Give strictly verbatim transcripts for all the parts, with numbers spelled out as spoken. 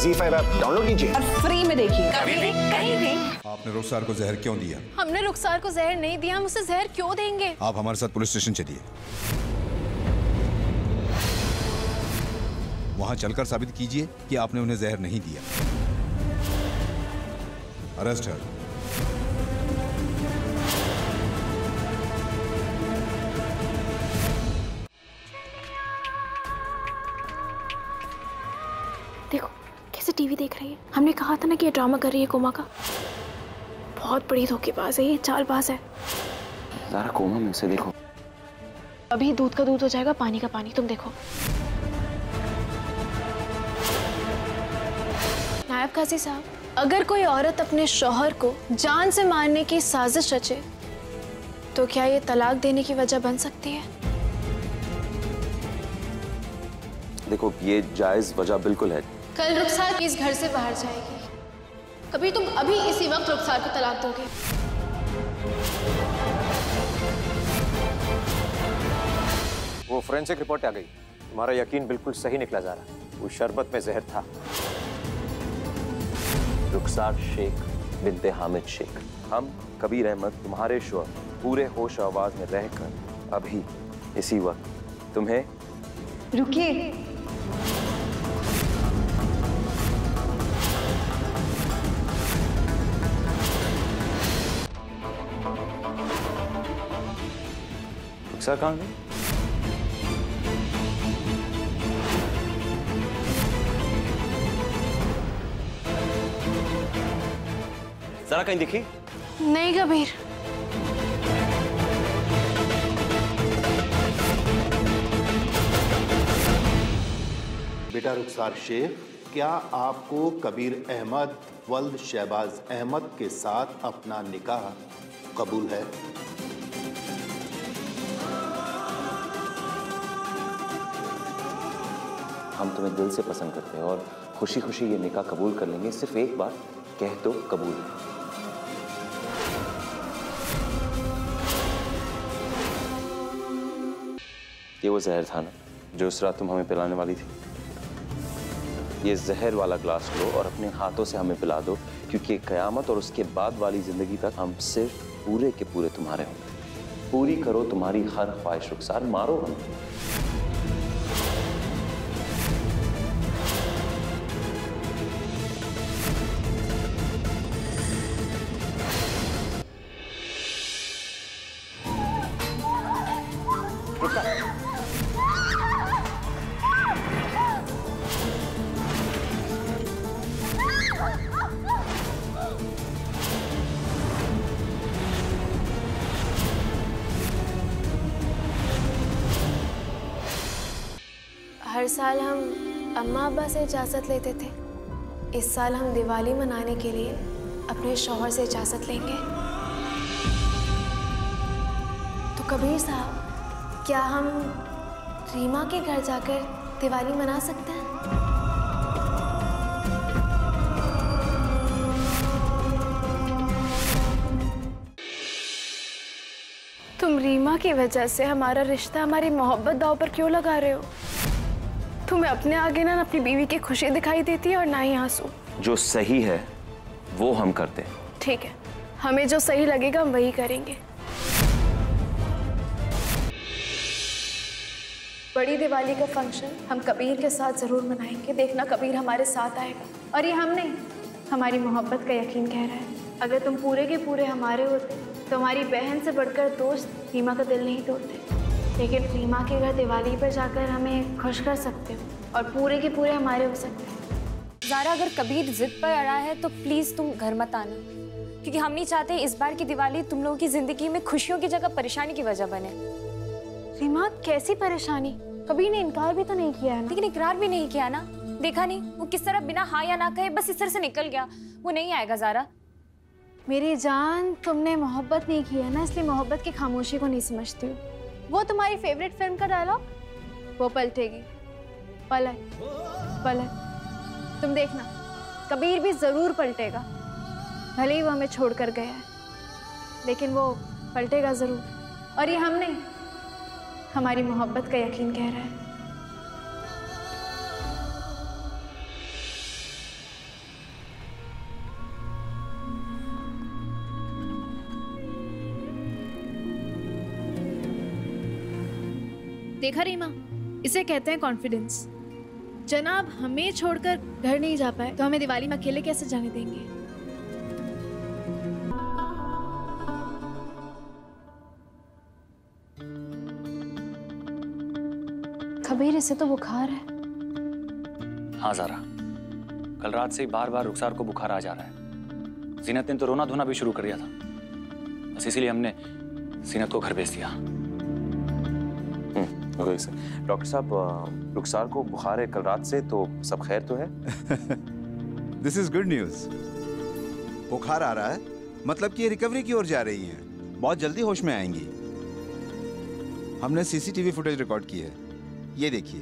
ज़ी five app download कीजिए और free में देखिए कभी भी कहीं भी। आपने रुखसार को जहर क्यों दिया? हमने रुखसार को जहर नहीं दिया, हम उसे जहर क्यों देंगे? आप हमारे साथ पुलिस स्टेशन चलिए, वहां चलकर साबित कीजिए कि आपने उन्हें जहर नहीं दिया। Arrest her. देखो कैसे टीवी देख रही है। हमने कहा था ना कि ये ड्रामा कर रही है कोमा का। बहुत बड़ी धोखेबाज है ये, चालबाज है। ज़रा कोमा में से देखो। अभी दूध का दूध हो जाएगा, पानी का पानी। तुम देखो। नायब काजी साहब, अगर कोई औरत अपने शौहर को जान से मारने की साजिश रचे तो क्या ये तलाक देने की वजह बन सकती है? देखो ये जायज वजह बिल्कुल है। कल रुखसार इस घर से बाहर जाएगी, कभी तुम अभी इसी वक्त रुखसार को तलाक दोगे? वो फोरेंसिक रिपोर्ट आ गई। तुम्हारा यकीन बिल्कुल सही निकला जा रहा। वो शरबत में जहर था। रुखसार शेख बिनते हामिद शेख। हम कबीर अहमद तुम्हारे शौहर पूरे होश आवाज में रहकर अभी इसी वक्त तुम्हें। रुकिए, रुखसार कहाँ गई? जरा कहीं दिखी? नहीं कबीर। बेटा रुखसार शेख, क्या आपको कबीर अहमद वल्द शहबाज अहमद के साथ अपना निकाह कबूल है? हम तुम्हें दिल से पसंद करते हैं और खुशी खुशी ये निकाह कबूल कर लेंगे। सिर्फ एक बार कह दो कबूल है। ये वो जहर था ना जो उस रात तुम हमें पिलाने वाली थी। ये जहर वाला ग्लास लो और अपने हाथों से हमें पिला दो, क्योंकि कयामत और उसके बाद वाली जिंदगी तक हम सिर्फ पूरे के पूरे तुम्हारे होंगे। पूरी करो तुम्हारी हर ख्वाहिश रुखसार, मारो हमें। हर साल हम अम्मा अब्बा से इजाज़त लेते थे, इस साल हम दिवाली मनाने के लिए अपने शौहर से इजाज़त लेंगे। तो कबीर साहब, क्या हम रीमा के घर जाकर दिवाली मना सकते हैं? तुम रीमा की वजह से हमारा रिश्ता, हमारी मोहब्बत दांव पर क्यों लगा रहे हो? तुम्हें अपने आगे ना अपनी बीवी की खुशी दिखाई देती है और ना ही आंसू। जो सही है वो हम करते हैं। ठीक है, हमें जो सही लगेगा हम वही करेंगे। बड़ी दिवाली का फंक्शन हम कबीर के साथ जरूर मनाएंगे। देखना कबीर हमारे साथ आएगा। और ये हम नहीं, हमारी मोहब्बत का यकीन कह रहा है। अगर तुम पूरे के पूरे हमारे होते तो हमारी बहन से बढ़कर दोस्त रीमा का दिल नहीं तोड़ते। लेकिन रीमा के घर दिवाली पर जाकर हमें खुश कर सकते हो और पूरे के पूरे हमारे हो सकते हैं। ज़ारा, अगर कबीर जिद पर अड़ा है तो प्लीज़ तुम घर मत आना, क्योंकि हम नहीं चाहते इस बार की दिवाली तुम लोगों की ज़िंदगी में खुशियों की जगह परेशानी की वजह बने। रीमा, कैसी परेशानी? कबीर ने इनकार भी तो नहीं किया है ना। लेकिन इकरार भी नहीं किया ना, देखा नहीं वो किस तरह बिना हाँ या ना कहे बस इस तरह से निकल गया। वो नहीं आएगा ज़ारा। मेरी जान, तुमने मोहब्बत नहीं की है ना, इसलिए मोहब्बत की खामोशी को नहीं समझती हो। वो तुम्हारी फेवरेट फिल्म का डायलॉग, वो पलटेगी। पलट पलट, तुम देखना कबीर भी जरूर पलटेगा। भले ही वो हमें छोड़कर गया है, लेकिन वो पलटेगा जरूर। और ये हम नहीं, हमारी मोहब्बत का यकीन कह रहा है। देखा रीमा, इसे कहते हैं कॉन्फिडेंस। जनाब हमें छोड़कर घर नहीं जा पाए तो हमें दिवाली में अकेले कैसे जाने देंगे? कबीर, इसे तो बुखार है। हाँ ज़ारा, कल रात से ही बार बार रुखसार को बुखार आ जा रहा है। जीनत ने तो रोना धोना भी शुरू कर दिया था, बस इसीलिए हमने जीनत को घर भेज दिया। डॉक्टर साहब, रुखसार को बुखार है कल रात से, तो सब खैर तो है? This is good news. बुखार आ रहा है मतलब कि ये रिकवरी की ओर जा रही हैं, बहुत जल्दी होश में आएंगी। हमने सीसीटीवी फुटेज रिकॉर्ड की है, ये देखिए,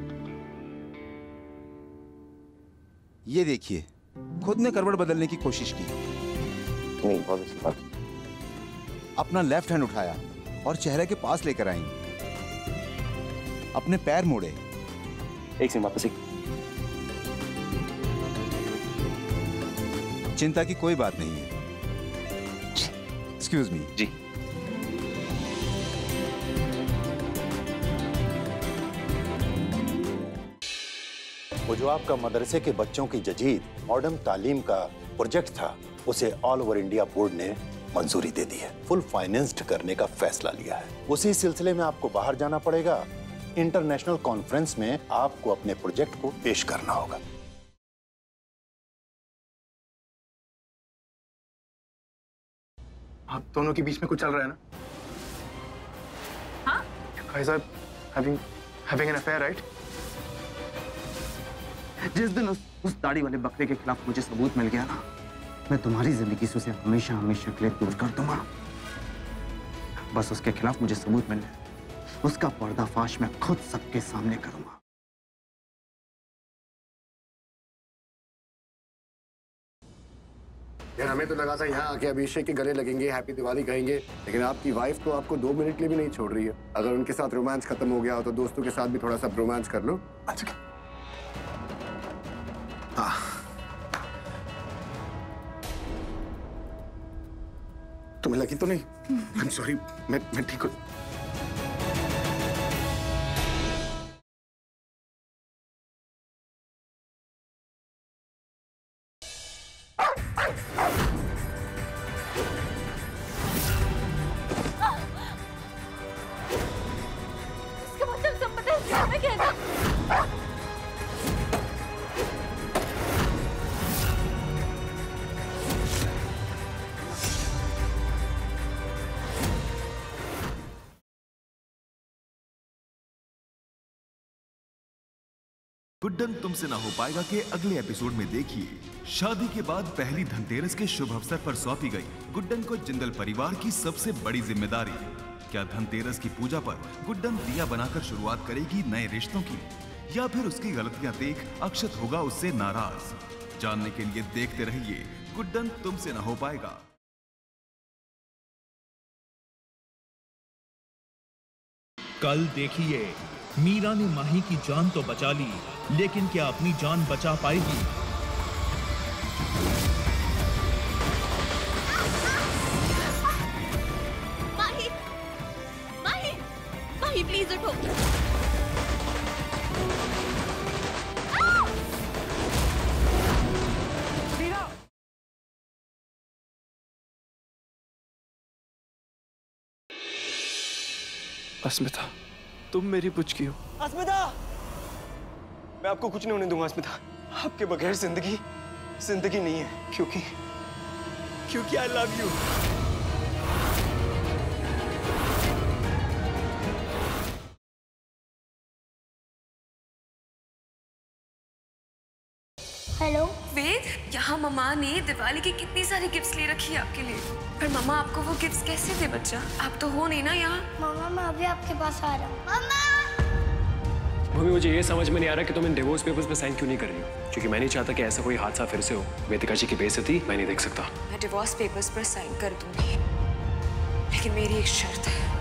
ये देखिए, खुद ने करवट बदलने की कोशिश की। नहीं, बहुत अच्छी बात। अपना लेफ्ट हैंड उठाया और चेहरे के पास लेकर आई, अपने पैर मोड़े। एक सेकंड, वापस एक। चिंता की कोई बात नहीं है। Excuse me. जी। वो जो आपका मदरसे के बच्चों की जदीद मॉडर्न तालीम का प्रोजेक्ट था, उसे ऑल ओवर इंडिया बोर्ड ने मंजूरी दे दी है। फुल फाइनेंस्ड करने का फैसला लिया है। उसी सिलसिले में आपको बाहर जाना पड़ेगा। इंटरनेशनल कॉन्फ्रेंस में आपको अपने प्रोजेक्ट को पेश करना होगा। आप दोनों के बीच में कुछ चल रहा है ना? हाँ? guys are having having an affair, right? जिस दिन उस उस दाढ़ी वाले बकरे के खिलाफ मुझे सबूत मिल गया ना, मैं तुम्हारी जिंदगी से उसे हमेशा हमेशा के लिए दूर कर दूंगा। बस उसके खिलाफ मुझे सबूत मिलने, उसका पर्दाफाश मैं खुद सबके सामने करूंगा। यार हमें तो लगा था यहाँ आके अभिषेक के गले लगेंगे, हैप्पी दिवाली कहेंगे, लेकिन आपकी वाइफ तो आपको दो मिनट के लिए भी नहीं छोड़ रही है। अगर उनके साथ रोमांस खत्म हो गया हो तो दोस्तों के साथ भी थोड़ा सा रोमांस कर लो। अच्छा। हाँ। तुम्हें लगी तो नहीं? आई एम सॉरी, मैं मैं ठीक हूँ। गुड्डन तुमसे ना हो पाएगा के अगले एपिसोड में देखिए, शादी के बाद पहली धनतेरस के शुभ अवसर पर सौंपी गई गुड्डन को जिंदल परिवार की सबसे बड़ी जिम्मेदारी। क्या धनतेरस की पूजा पर गुड्डन दिया बनाकर शुरुआत करेगी नए रिश्तों की, या फिर उसकी गलतियां देख अक्षत होगा उससे नाराज? जानने के लिए देखते रहिए गुड्डन तुमसे ना हो पाएगा। कल देखिए, मीरा ने माही की जान तो बचा ली, लेकिन क्या अपनी जान बचा पाएगी? माही, माही, माही प्लीज उठो। अस्मिता, तुम मेरी पुचकी हो। अस्मिता, मैं आपको कुछ नहीं होने दूंगा अस्मिता। आपके बगैर जिंदगी जिंदगी नहीं है, क्योंकि क्योंकि I love you. Hello Ved, यहाँ मम्मा ने दिवाली की कितनी सारी गिफ्ट्स ले रखी है आपके लिए, पर मम्मा आपको वो गिफ्ट्स कैसे दे बच्चा? आप तो हो नहीं ना यहाँ। मम्मा मैं अभी आपके पास आ रहा हूँ। मम्मा मम्मी, मुझे ये समझ में नहीं आ रहा कि तुम इन डिवोर्स पेपर्स पे साइन क्यों नहीं कर रही हो, क्योंकि मैं नहीं चाहता कि ऐसा कोई हादसा फिर से हो। वेदिका जी की बेइज्जती मैं नहीं देख सकता। मैं डिवोर्स पेपर्स पर साइन कर दूंगी, लेकिन मेरी एक शर्त है।